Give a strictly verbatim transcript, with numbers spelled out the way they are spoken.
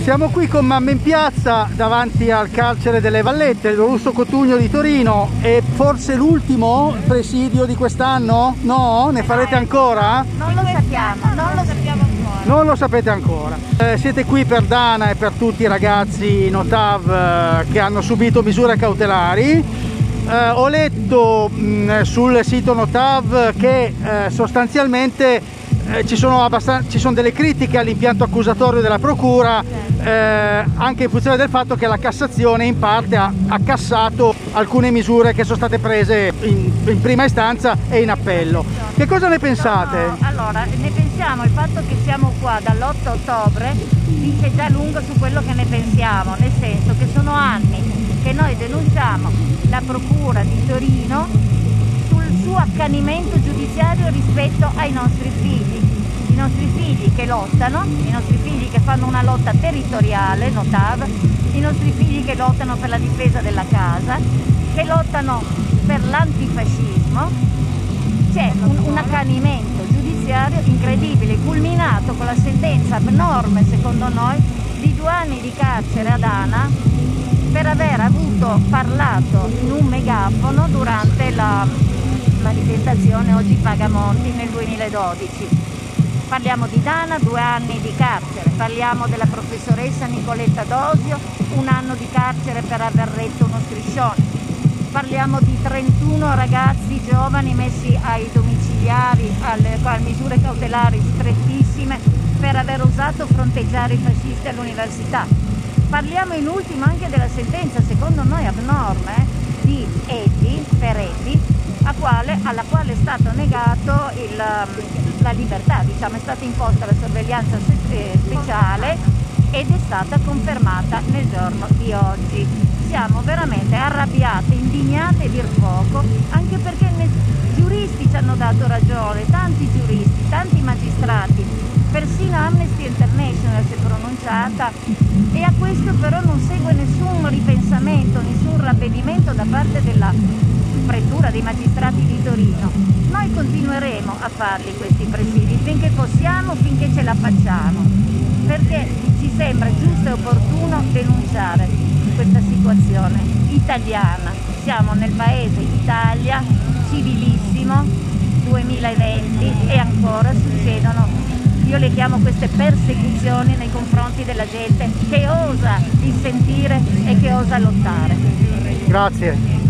Siamo qui con mamma in piazza davanti al carcere delle Vallette, il Russo Cotugno di Torino. È forse l'ultimo presidio di quest'anno? No? Ne farete ancora? Non lo sappiamo, non lo sappiamo ancora. Non lo sapete ancora. Eh, siete qui per Dana e per tutti i ragazzi Notav eh, che hanno subito misure cautelari. Eh, ho letto mh, sul sito Notav che eh, sostanzialmente Eh, ci, sono ci sono delle critiche all'impianto accusatorio della procura, eh, anche in funzione del fatto che la Cassazione in parte ha, ha cassato alcune misure che sono state prese in, in prima istanza e in appello. Che cosa ne pensate? No, allora, ne pensiamo, il fatto che siamo qua dall'otto ottobre dice già lungo su quello che ne pensiamo, nel senso che sono anni che noi denunciamo la procura di Torino suo accanimento giudiziario rispetto ai nostri figli, i nostri figli che lottano, i nostri figli che fanno una lotta territoriale, Notav, i nostri figli che lottano per la difesa della casa, che lottano per l'antifascismo. C'è un, un accanimento giudiziario incredibile, culminato con la sentenza abnorme, secondo noi, di due anni di carcere a Dana per aver avuto parlato in un megafono durante la manifestazione Oggi Pagamonti nel duemiladodici. Parliamo di Dana, due anni di carcere, parliamo della professoressa Nicoletta Dosio, un anno di carcere per aver letto uno striscione, parliamo di trentuno ragazzi giovani messi ai domiciliari, alle, a misure cautelari strettissime per aver osato fronteggiare i fascisti all'università. Parliamo in ultimo anche della sentenza, secondo noi abnorme, di Eti, per Eti, a quale, alla quale è stato negato il, la libertà, diciamo, è stata imposta la sorveglianza speciale ed è stata confermata nel giorno di oggi. Siamo veramente arrabbiate, indignate a dir poco, anche perché i giuristi ci hanno dato ragione, tanti giuristi, tanti magistrati, persino Amnesty International si è pronunciata, e a questo però non segue nessun ripensamento, nessun ravvedimento da parte della pretura dei magistrati di Torino. Noi continueremo a farli questi presidi finché possiamo, finché ce la facciamo, perché ci sembra giusto e opportuno denunciare questa situazione italiana. Siamo nel paese Italia, civilissimo, duemilaventi, e ancora succedono, io le chiamo queste persecuzioni nei confronti della gente che osa dissentire e che osa lottare. Grazie.